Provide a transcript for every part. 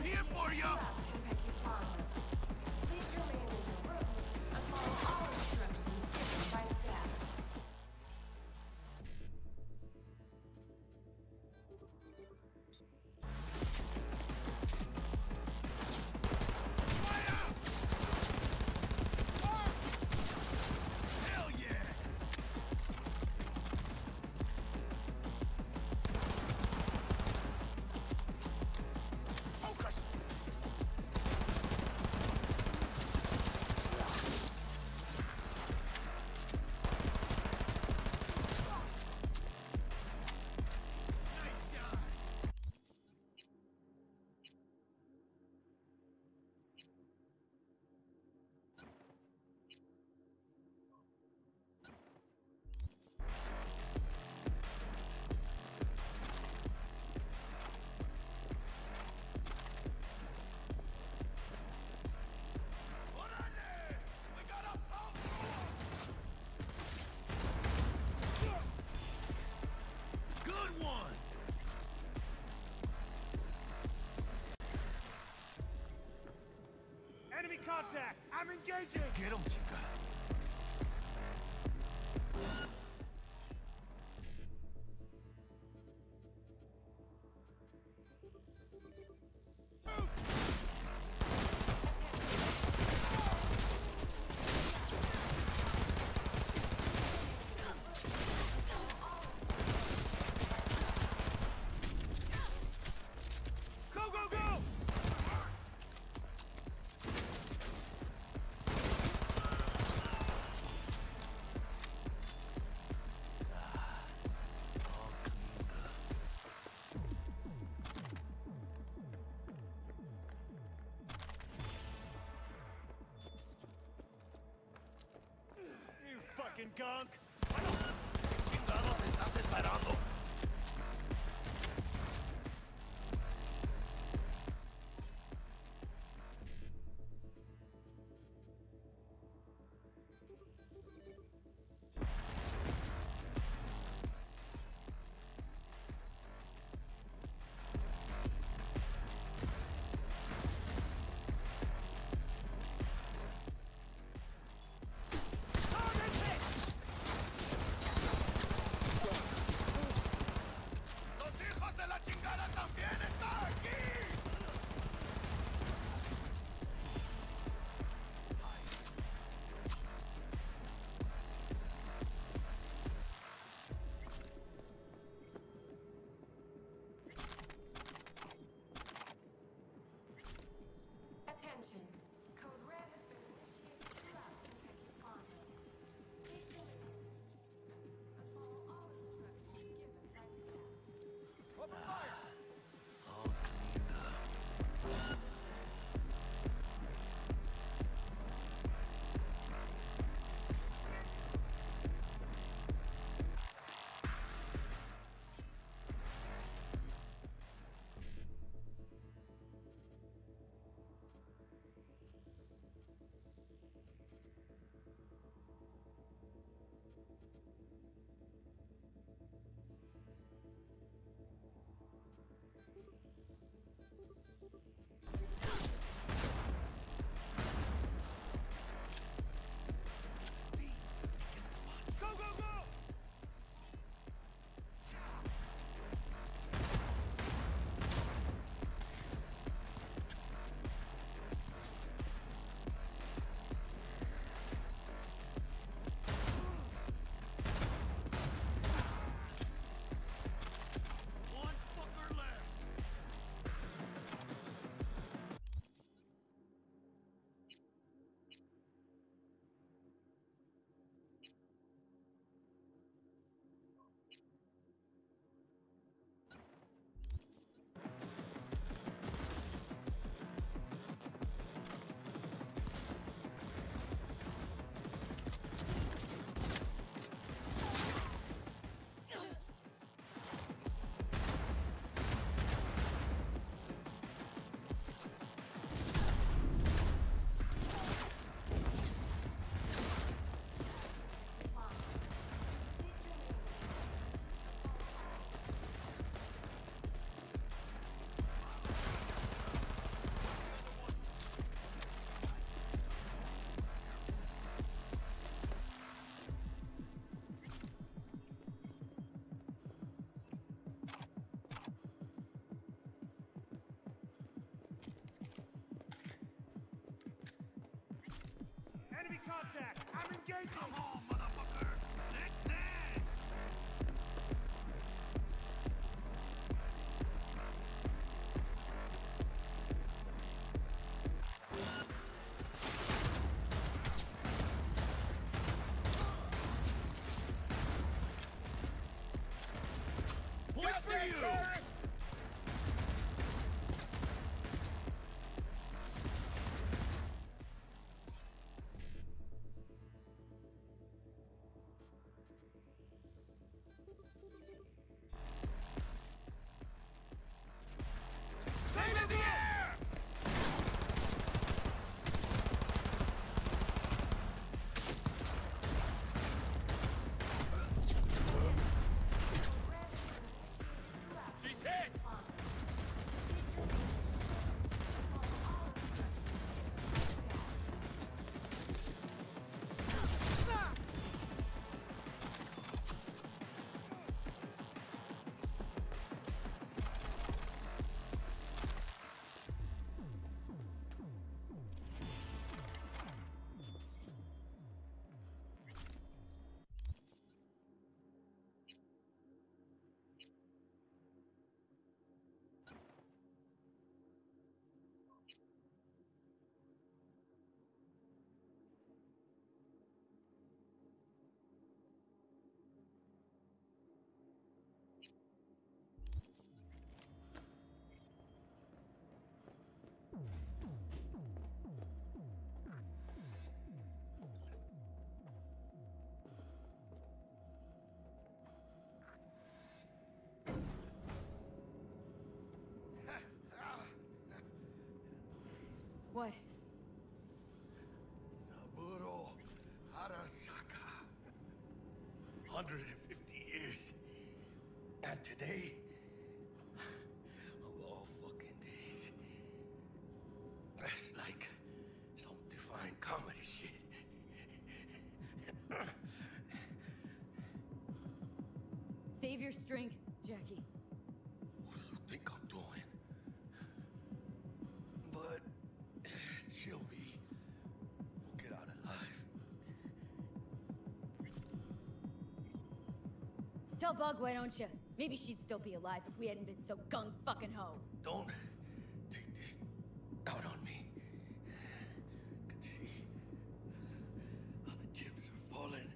Here for you! Please remain in your rooms and follow all instructions given by staff. Hell yeah! Focus! Nice shot! Orale! We got a pump! Good one! Enemy contact! I'm engaging! Get him, chica. Go, go, go! You fucking gunk! ¿Qué chingados estás esperando? ¡Los hijos de la chingada también están aquí! Attention. Code Red has been initiated throughout Kentucky Plaza. Please remain and follow all instructions given by staff. Open fire! Go, go, go! One fucker left! contact! I'm engaging! Come on, motherfucker! Let's dance! Point for you! Stay in the air! She's hit! What? Zbro Arasaka. 150 years. And today, of all fucking days, that's like some divine comedy shit. Save your strength, Jackie. What do you think I'm doing? But Sylvie will get out alive. Tell Bug, why don't you? Maybe she'd still be alive if we hadn't been so gung-fucking-ho. Don't take this out on me. Can see how the chips are falling.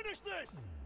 Finish this!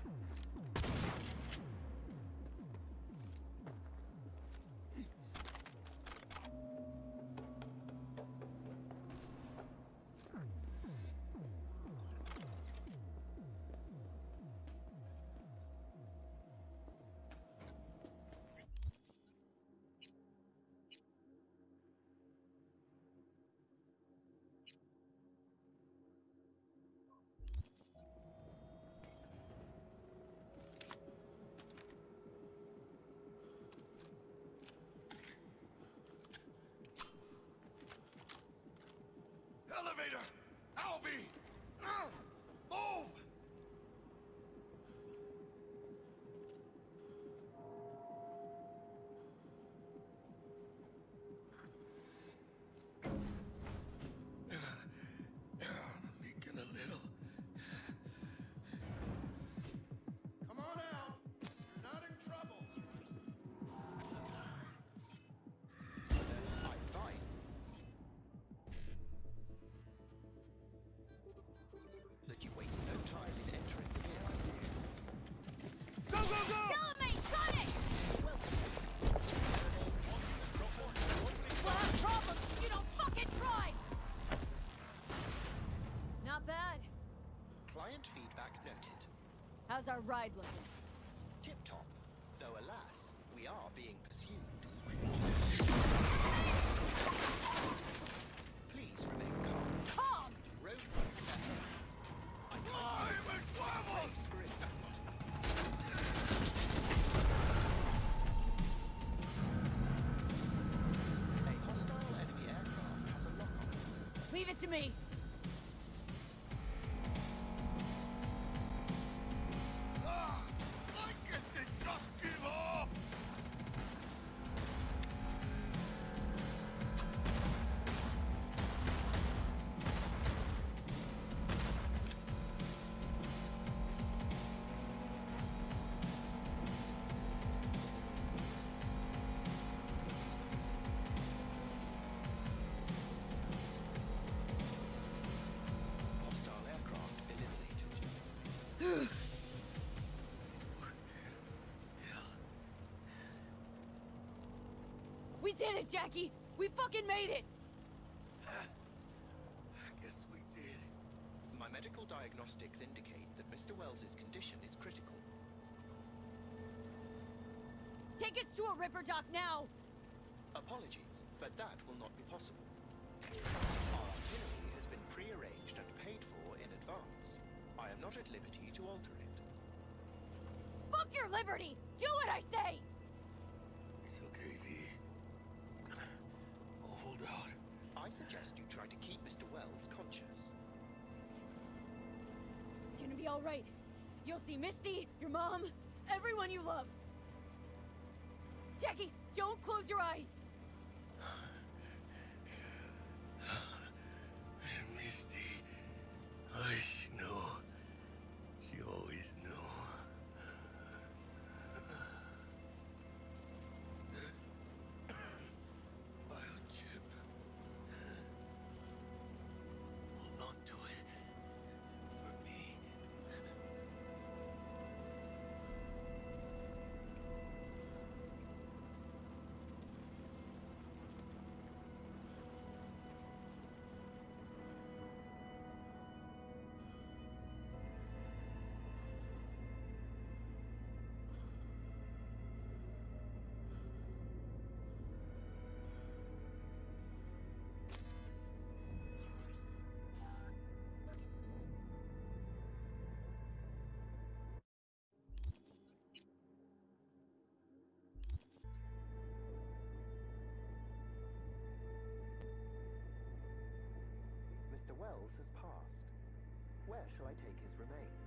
Elevator! Alby! Move! Leaking a little. Come on out. You're not in trouble. I'm fine. That you waste no time in entering the vehicle. Go, go, go! Element, got it! Welcome. Well, I have problems if you don't fucking try! Not bad. Client feedback noted. How's our ride looking? Tip-top. Though alas, we are being pursued. Please remain calm. Calm! Roadwork ahead. I kindly brace for impact. A hostile enemy aircraft has a lock on us. Leave it to me. Why can't they just give up? Hostile aircraft eliminated. We did it, Jackie! We fucking made it! I guess we did. My medical diagnostics indicate that Mr. Wells's condition is critical. Take us to a Ripper dock now! Apologies, but that will not be possible. Our itinerary has been pre-arranged and paid for in advance. I am not at liberty to alter it. Fuck your liberty! Do what I say! It's okay, V. Oh, hold out. I suggest you try to keep Mr. Wells conscious. It's gonna be alright. You'll see Misty, your mom, everyone you love. Jackie, don't close your eyes! Misty. She knew. She always knew. Biochip. Hold on to it. For me. Mr. Wells has passed. Where shall I take his remains?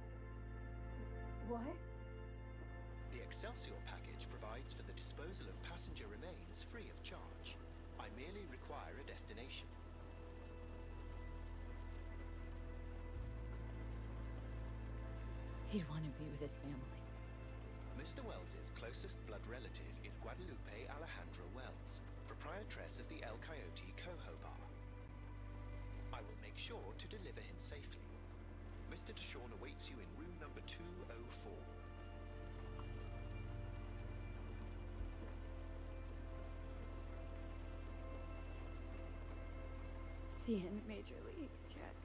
What? The Excelsior package provides for the disposal of passenger remains free of charge. I merely require a destination. He'd want to be with his family. Mr. Wells's closest blood relative is Guadalupe Alejandra Wells, proprietress of the El Coyote Coho Bar. I will make sure to deliver him safely. Mr. Deshawn awaits you in room number 204. See you in the major leagues, Jack.